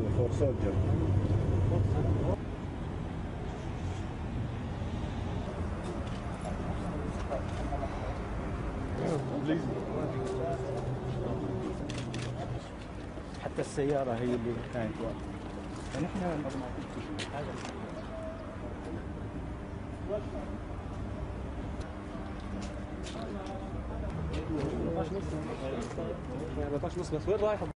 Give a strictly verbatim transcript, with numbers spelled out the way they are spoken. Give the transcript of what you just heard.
فور سولجر. حتى السيارة هي اللي كانت واقفة. فنحن أربعة عشر ونص بس وين رايح؟